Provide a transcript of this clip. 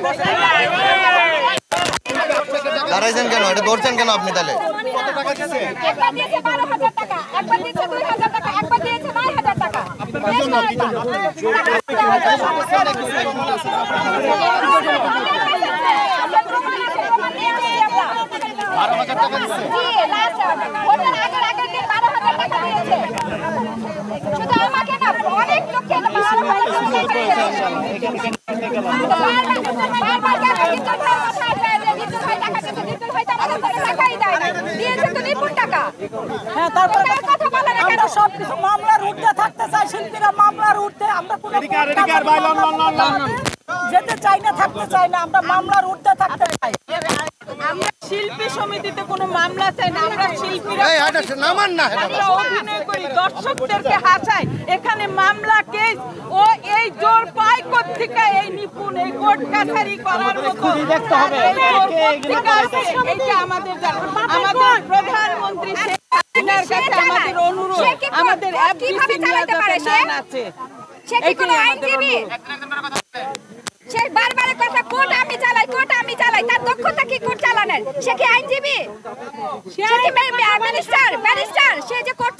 দাঁড়াইছেন কেন? এটা ধরছেন কেন আপনি? তাহলে একবার দিয়েছে 12,000 টাকা, একবার দিয়েছে 2,000 টাকা, একবার দিয়েছে 9,000 টাকা। শুধু আমাকে না, অনেক লোককে আমরা সবকিছু মামলার ঊর্ধ্বে থাকতে চাই, শিল্পীরা মামলার ঊর্ধ্বে, আমরা যেতে চাই না, থাকতে চাই না, আমরা মামলার ঊর্ধ্বে থাকতে চাই। আমরা শিল্পী সমিতিতে কোনো মামলা চাই না, আমরা শিল্পীরা অভিনয় করি, দর্শকদেরকে হাসাই। এখানে মামলা কেস ও এই জোর পায় কোত্থেকে? এই নিপুণ এই কোর্ট কাছারি করার মতো এইটা আমাদের আমাদের প্রধানমন্ত্রী শেখ হাসিনার কাছে আমাদের অনুরোধ, আমাদের আছে সে কি কোনো আইনজীবী? সে বারবার কথা কোর্ট আমি চালাই, কোর্ট আমি চালাই, তার দক্ষতা কি কোর্ট চালানোর? সে কি আইনজীবী? সে কি ব্যারিস্টার? সে যে কোর্ট